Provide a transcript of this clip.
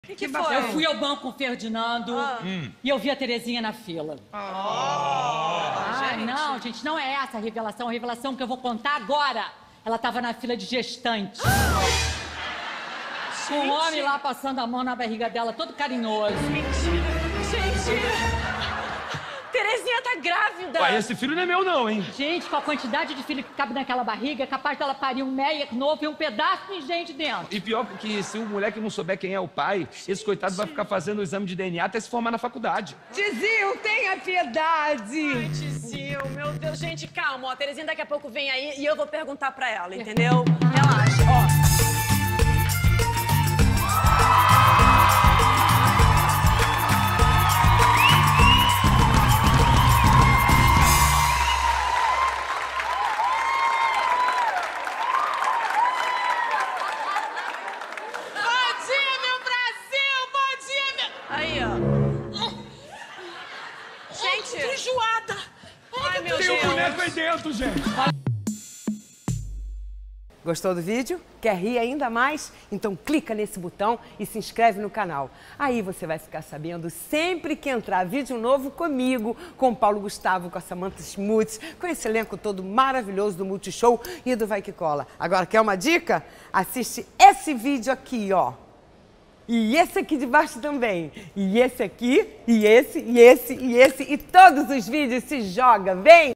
Que foi? Eu fui ao banco com o Ferdinando e eu vi a Terezinha na fila. Não, gente, não é essa a revelação que eu vou contar agora. Ela tava na fila de gestante. Com um homem lá passando a mão na barriga dela, todo carinhoso. Gente! Terezinha tá grávida! Ué, esse filho não é meu não, hein? Gente, com a quantidade de filho que cabe naquela barriga, é capaz dela parir um Meyer novo e um pedaço de gente dentro. E pior que se o moleque não souber quem é o pai, esse coitado vai ficar fazendo o exame de DNA até se formar na faculdade. Tizil, tenha piedade! Ai, Tizil, meu Deus. Gente, calma, ó. A Terezinha daqui a pouco vem aí e eu vou perguntar pra ela, entendeu? Relaxa, ó. Aí, ó. Gente! Tô enjoada! Ai, meu Tem Deus! um boneco aí dentro, gente! Gostou do vídeo? Quer rir ainda mais? Então clica nesse botão e se inscreve no canal. Aí você vai ficar sabendo sempre que entrar vídeo novo comigo, com o Paulo Gustavo, com a Samantha Schmutz, com esse elenco todo maravilhoso do Multishow e do Vai Que Cola. Agora, quer uma dica? Assiste esse vídeo aqui, ó. E esse aqui de baixo também. E esse aqui, e esse, e esse, e esse. E todos os vídeos se joga, vem!